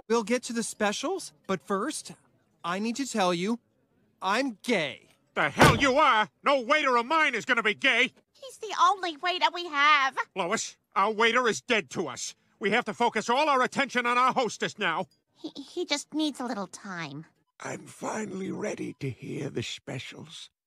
We'll get to the specials, but first, I need to tell you, I'm gay. The hell you are! No waiter of mine is gonna be gay! He's the only waiter we have. Lois, our waiter is dead to us. We have to focus all our attention on our hostess now. He just needs a little time. I'm finally ready to hear the specials.